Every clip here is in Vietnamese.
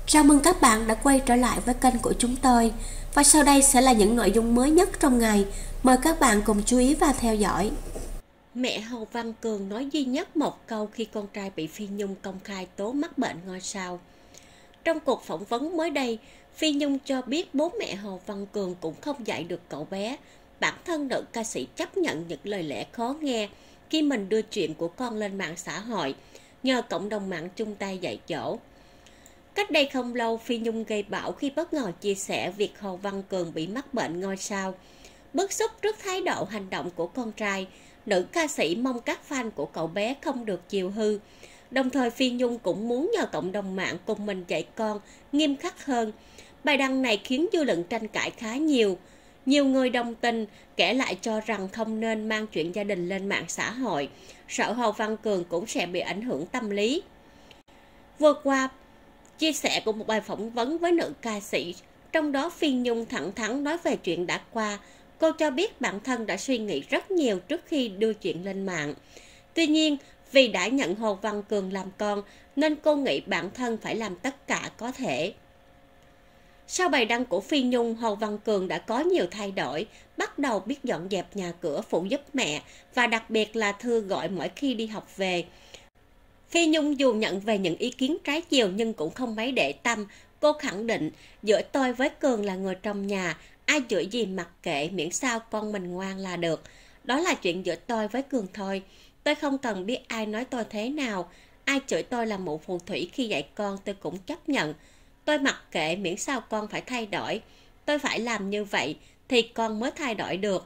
Chào mừng các bạn đã quay trở lại với kênh của chúng tôi. Và sau đây sẽ là những nội dung mới nhất trong ngày. Mời các bạn cùng chú ý và theo dõi. Mẹ Hồ Văn Cường nói duy nhất một câu khi con trai bị Phi Nhung công khai tố mắc bệnh ngôi sao. Trong cuộc phỏng vấn mới đây, Phi Nhung cho biết bố mẹ Hồ Văn Cường cũng không dạy được cậu bé. Bản thân nữ ca sĩ chấp nhận những lời lẽ khó nghe khi mình đưa chuyện của con lên mạng xã hội, nhờ cộng đồng mạng chung tay dạy dỗ. Cách đây không lâu, Phi Nhung gây bão khi bất ngờ chia sẻ việc Hồ Văn Cường bị mắc bệnh ngôi sao. Bức xúc trước thái độ hành động của con trai, nữ ca sĩ mong các fan của cậu bé không được chiều hư. Đồng thời Phi Nhung cũng muốn nhờ cộng đồng mạng cùng mình dạy con nghiêm khắc hơn. Bài đăng này khiến dư luận tranh cãi khá nhiều. Nhiều người đồng tình, kể lại cho rằng không nên mang chuyện gia đình lên mạng xã hội, sợ Hồ Văn Cường cũng sẽ bị ảnh hưởng tâm lý. Vừa qua, chia sẻ của một bài phỏng vấn với nữ ca sĩ, trong đó Phi Nhung thẳng thắn nói về chuyện đã qua. Cô cho biết bản thân đã suy nghĩ rất nhiều trước khi đưa chuyện lên mạng. Tuy nhiên, vì đã nhận Hồ Văn Cường làm con, nên cô nghĩ bản thân phải làm tất cả có thể. Sau bài đăng của Phi Nhung, Hồ Văn Cường đã có nhiều thay đổi, bắt đầu biết dọn dẹp nhà cửa phụ giúp mẹ và đặc biệt là thư gọi mỗi khi đi học về. Phi Nhung dù nhận về những ý kiến trái chiều nhưng cũng không mấy để tâm. Cô khẳng định, giữa tôi với Cường là người trong nhà, ai chửi gì mặc kệ miễn sao con mình ngoan là được. Đó là chuyện giữa tôi với Cường thôi. Tôi không cần biết ai nói tôi thế nào. Ai chửi tôi là mụ phù thủy khi dạy con tôi cũng chấp nhận. Tôi mặc kệ miễn sao con phải thay đổi. Tôi phải làm như vậy thì con mới thay đổi được.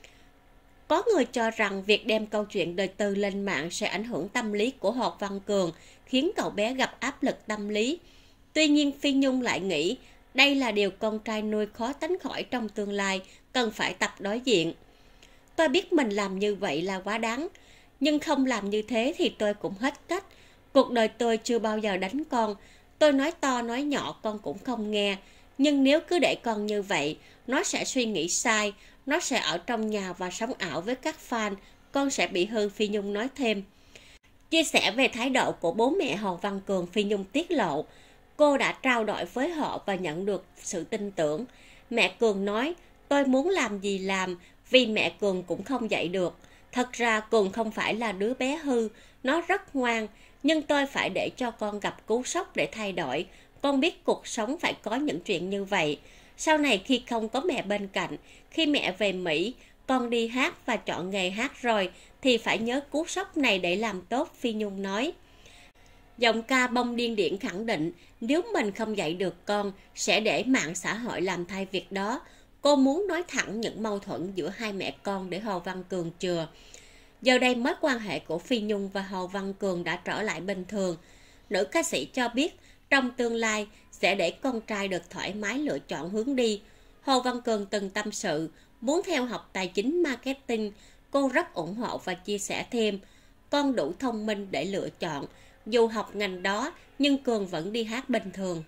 Có người cho rằng việc đem câu chuyện đời tư lên mạng sẽ ảnh hưởng tâm lý của Hồ Văn Cường, khiến cậu bé gặp áp lực tâm lý. Tuy nhiên Phi Nhung lại nghĩ đây là điều con trai nuôi khó tránh khỏi trong tương lai, cần phải tập đối diện. Tôi biết mình làm như vậy là quá đáng, nhưng không làm như thế thì tôi cũng hết cách. Cuộc đời tôi chưa bao giờ đánh con, tôi nói to nói nhỏ con cũng không nghe. Nhưng nếu cứ để con như vậy, nó sẽ suy nghĩ sai, nó sẽ ở trong nhà và sống ảo với các fan, con sẽ bị hư, Phi Nhung nói thêm. Chia sẻ về thái độ của bố mẹ Hồ Văn Cường, Phi Nhung tiết lộ, cô đã trao đổi với họ và nhận được sự tin tưởng. Mẹ Cường nói, tôi muốn làm gì làm, vì mẹ Cường cũng không dạy được. Thật ra Cường không phải là đứa bé hư, nó rất ngoan, nhưng tôi phải để cho con gặp cú sốc để thay đổi. Con biết cuộc sống phải có những chuyện như vậy. Sau này khi không có mẹ bên cạnh, khi mẹ về Mỹ, con đi hát và chọn nghề hát rồi, thì phải nhớ cú sốc này để làm tốt, Phi Nhung nói. Giọng ca bông điên điển khẳng định, nếu mình không dạy được con, sẽ để mạng xã hội làm thay việc đó. Cô muốn nói thẳng những mâu thuẫn giữa hai mẹ con để Hồ Văn Cường chừa. Giờ đây mối quan hệ của Phi Nhung và Hồ Văn Cường đã trở lại bình thường. Nữ ca sĩ cho biết, trong tương lai sẽ để con trai được thoải mái lựa chọn hướng đi. Hồ Văn Cường từng tâm sự, muốn theo học tài chính marketing. Cô rất ủng hộ và chia sẻ thêm, con đủ thông minh để lựa chọn. Dù học ngành đó, nhưng Cường vẫn đi hát bình thường.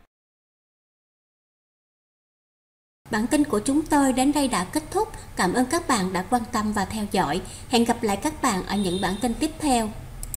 Bản tin của chúng tôi đến đây đã kết thúc. Cảm ơn các bạn đã quan tâm và theo dõi. Hẹn gặp lại các bạn ở những bản tin tiếp theo.